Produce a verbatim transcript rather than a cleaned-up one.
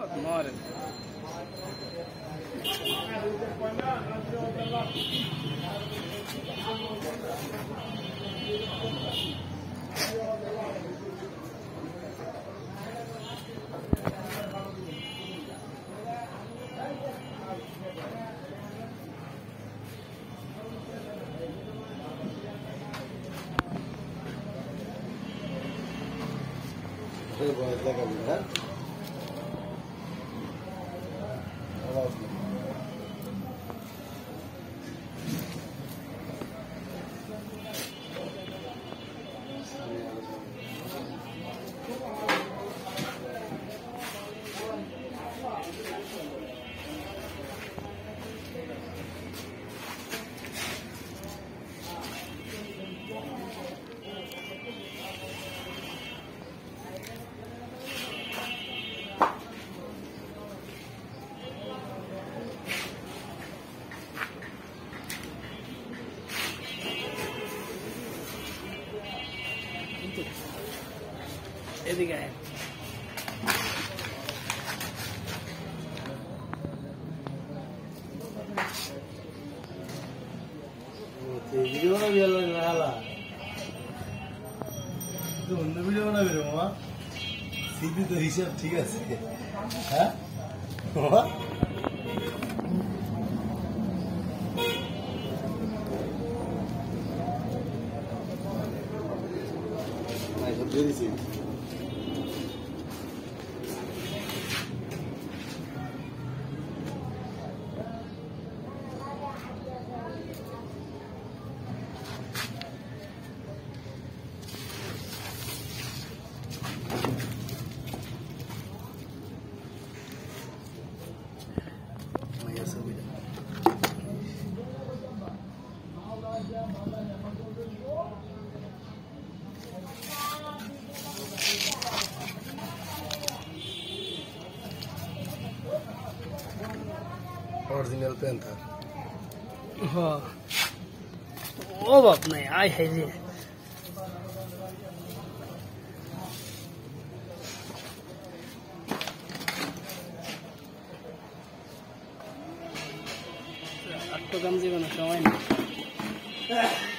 Mare. এদিকে আয় video না ভিডিও না হালা তো অন্য ভিডিও না বেরো মামা সিধি তো হিসাব ঠিক আছে হ্যাঁ মামা নাই সব দিয়ে দিছি ओरिजिनल पैंथर हाँ ओ बाप नहीं आय है जी अट्टो कम जीवन समय नहीं